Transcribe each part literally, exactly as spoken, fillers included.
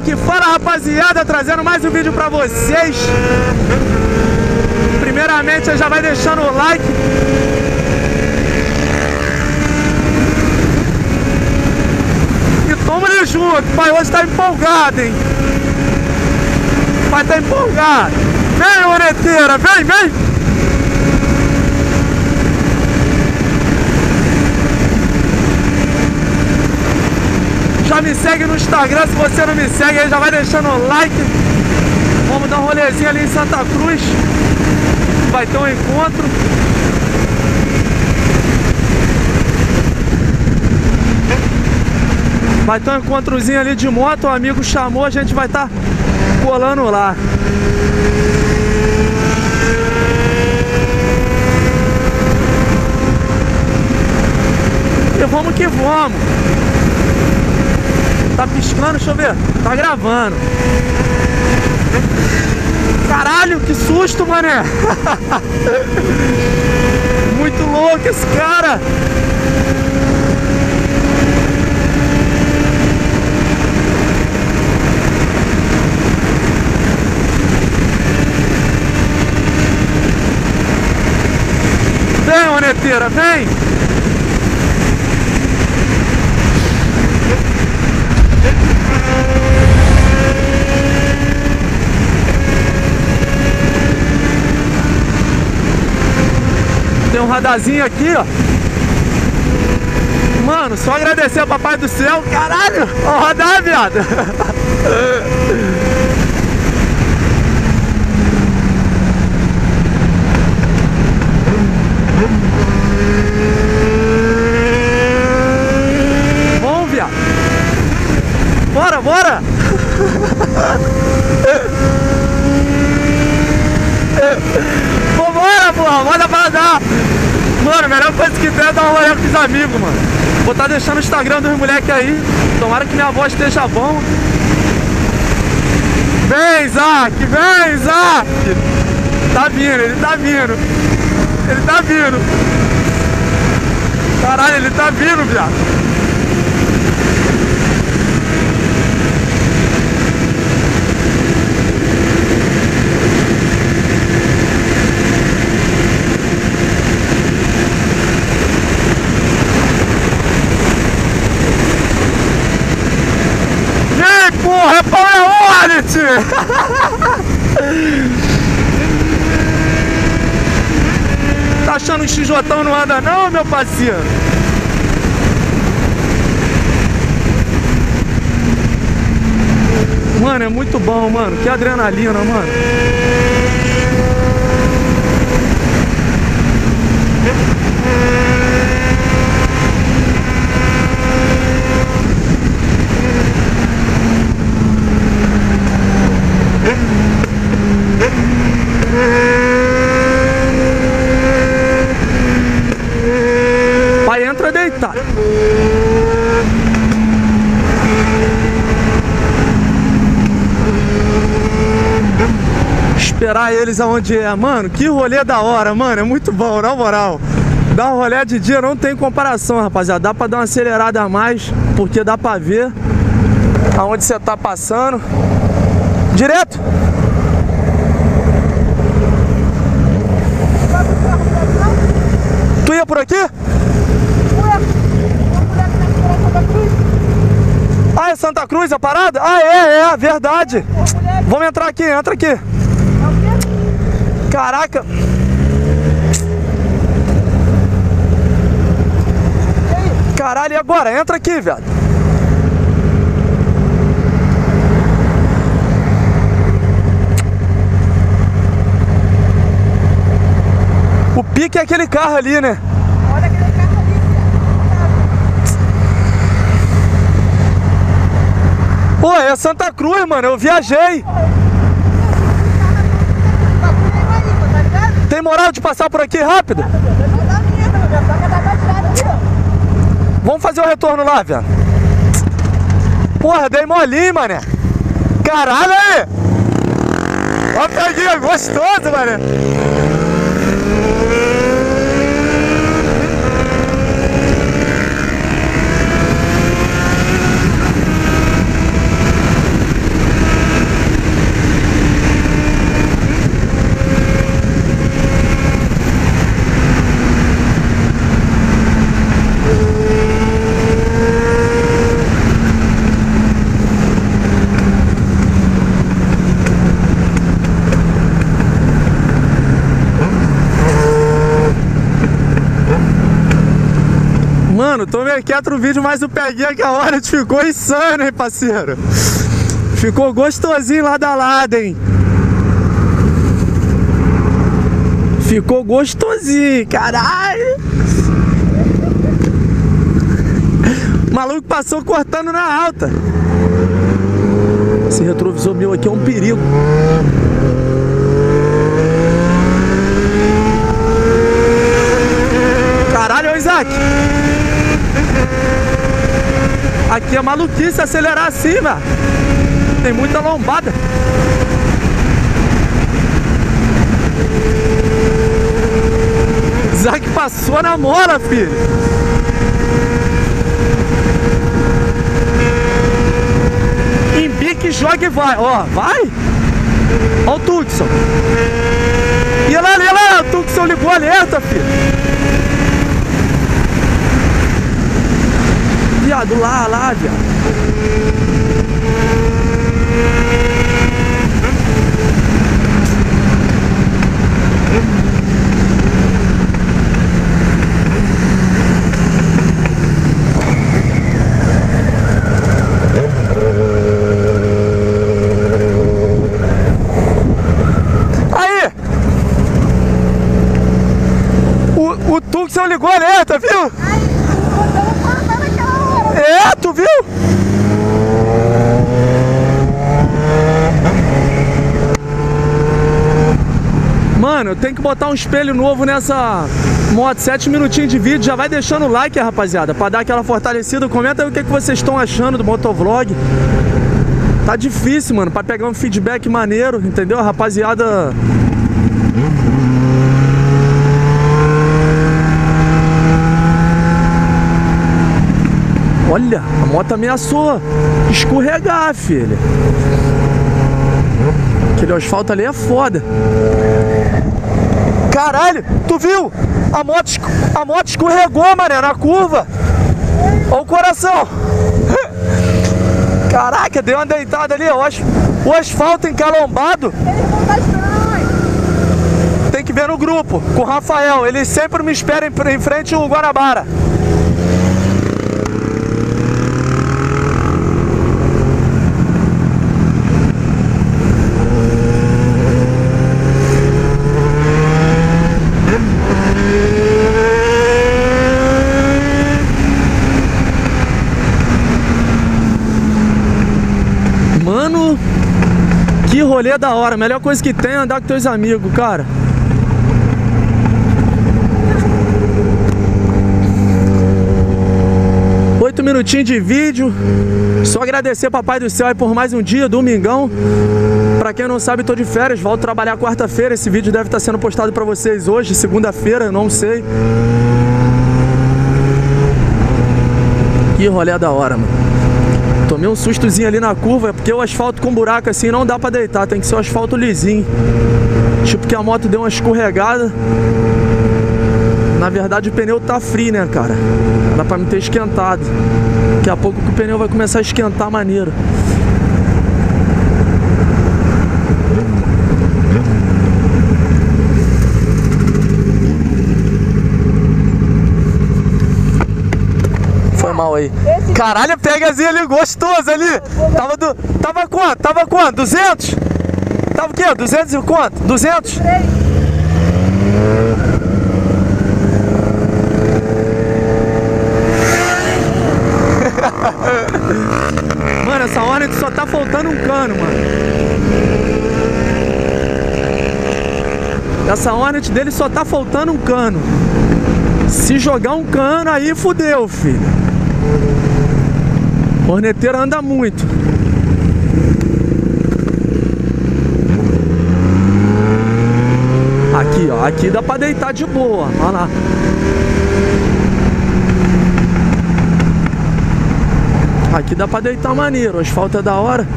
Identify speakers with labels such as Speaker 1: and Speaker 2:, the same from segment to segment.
Speaker 1: Black. Fala, rapaziada, trazendo mais um vídeo pra vocês. Primeiramente, você já vai deixando o like. E tamo ali junto. Pai hoje tá empolgado, hein? Pai tá empolgado. Vem, oreteira, vem, vem. Já me segue no Instagram, se você não me segue aí já vai deixando o like. Vamos dar um rolezinho ali em Santa Cruz. Vai ter um encontro. Vai ter um encontrozinho ali de moto, o amigo chamou, a gente vai estar colando lá. E vamos que vamos. Tá piscando, deixa eu ver. Tá gravando. Caralho, que susto, mané. Muito louco esse cara. Vem, oneteira, vem. Tem um radarzinho aqui, ó. Mano, só agradecer ao papai do céu. Caralho, ó o radar, viado. Bom, viado. Bora, bora. Vambora, porra, manda pra dar. Mano, a melhor coisa que tem é dar um rolê com os amigos, mano. Vou estar deixando o Instagram dos moleques aí. Tomara que minha voz esteja bom. Vem, Isaac, vem, Isaac. Tá vindo, ele tá vindo. Ele tá vindo. Caralho, ele tá vindo, viado. Porra, é Power Hornet! Tá achando que o X J não anda não, meu parceiro? Mano, é muito bom, mano. Que adrenalina, mano. Pai entra deitado. Esperar eles aonde é, mano. Que rolê da hora, mano. É muito bom, na moral. Dar um rolê de dia não tem comparação, rapaziada. Dá pra dar uma acelerada a mais, porque dá pra ver aonde você tá passando. Direto. Tu ia por aqui? Ah, é Santa Cruz a parada? Ah, é, é, verdade. Vamos entrar aqui, entra aqui. Caraca. Caralho, e agora? Entra aqui, velho. O pique é aquele carro ali, né?
Speaker 2: Olha aquele carro ali, cara.
Speaker 1: Pô, é Santa Cruz, mano. Eu viajei. Tem moral de passar por aqui rápido? Vamos fazer o retorno lá, velho. Porra, dei molinho, mané. Caralho, aí. Ó, peguinha gostoso, mané. mequetro o vídeo, mas o peguinha que a hora ficou insano, hein, parceiro? Ficou gostosinho lá da lado, hein? Ficou gostosinho, caralho! O maluco passou cortando na alta. Esse retrovisor meu aqui é um perigo. Caralho, Isaac! Aqui é maluquice acelerar assim, velho. Tem muita lombada. Isaac passou na mola, filho. Embique, joga e vai. Ó, vai. Ó o Tucson. E lá, olha lá, o Tucson ligou a alerta, filho. Viado, lá, lá, viado. Aí! O, o Tucson ligou a alerta, viu? É, tu viu? Mano, eu tenho que botar um espelho novo nessa moto. Sete minutinhos de vídeo. Já vai deixando o like, rapaziada, pra dar aquela fortalecida. Comenta aí o que, que vocês estão achando do motovlog. Tá difícil, mano, pra pegar um feedback maneiro, entendeu? Rapaziada... Olha, a moto ameaçou escorregar, filha. Aquele asfalto ali é foda. Caralho, tu viu? A moto, a moto escorregou, mané, na curva. Olha o coração. Caraca, deu uma deitada ali. O asfalto encalombado. Tem que ver no grupo, com o Rafael. Ele sempre me espera em frente ao Guanabara. Mano, que rolê da hora. Melhor coisa que tem é andar com teus amigos, cara. Oito minutinhos de vídeo. Só agradecer Papai do Céu aí por mais um dia, domingão. Pra quem não sabe, tô de férias, volto trabalhar quarta-feira. Esse vídeo deve estar sendo postado pra vocês hoje, segunda-feira, não sei. Que rolê da hora, mano. Tomei um sustozinho ali na curva, porque o asfalto com buraco assim não dá pra deitar, tem que ser o asfalto lisinho. Tipo que a moto deu uma escorregada. Na verdade o pneu tá frio, né, cara? Dá pra me ter esquentado. Daqui a pouco que o pneu vai começar a esquentar maneiro. Foi mal aí. Caralho, pegazinho ali, gostoso ali. Tava do... Tava quanto? Tava quanto? duzentos? Tava o quê? duzentos e quanto? duzentos? Mano, essa hora só tá faltando um cano, mano. Essa Hornet dele só tá faltando um cano. Se jogar um cano aí, fudeu, filho. Horneteiro anda muito. Aqui, ó. Aqui dá pra deitar de boa. Olha lá. Aqui dá pra deitar maneiro. O asfalto é da hora.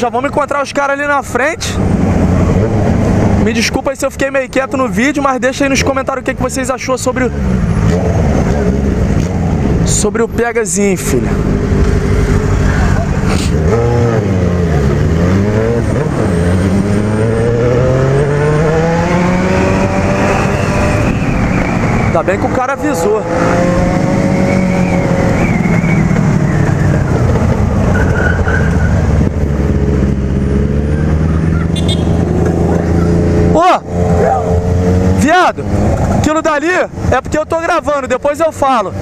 Speaker 1: já vamos encontrar os caras ali na frente. Me desculpa aí se eu fiquei meio quieto no vídeo, mas deixa aí nos comentários o que, que vocês achou sobre o... Sobre o Pegazinho, filho. Ainda bem que o cara avisou. Ô! Oh, viado! Aquilo dali é porque eu tô gravando, depois eu falo.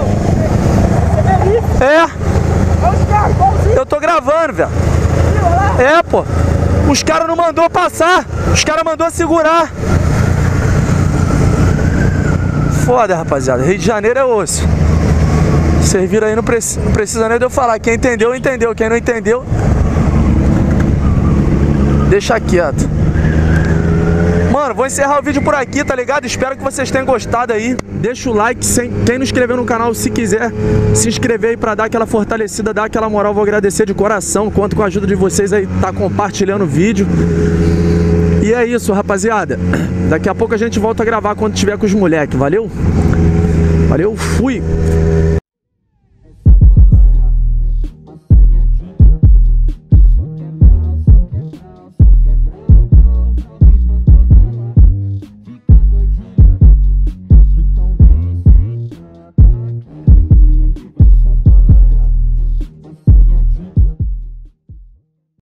Speaker 1: É! Eu tô gravando, velho. É, pô! Os caras não mandou passar, os caras mandou segurar. Foda, rapaziada. Rio de Janeiro é osso. Vocês viram aí, não precisa, não precisa nem de eu falar. Quem entendeu, entendeu. Quem não entendeu, deixa quieto. Mano, vou encerrar o vídeo por aqui, tá ligado? Espero que vocês tenham gostado aí. Deixa o like, sem... quem não inscreveu no canal, se quiser se inscrever aí pra dar aquela fortalecida, dar aquela moral, vou agradecer de coração. Conto com a ajuda de vocês aí, tá compartilhando o vídeo. E é isso, rapaziada. Daqui a pouco a gente volta a gravar quando tiver com os moleques. Valeu? Valeu, fui!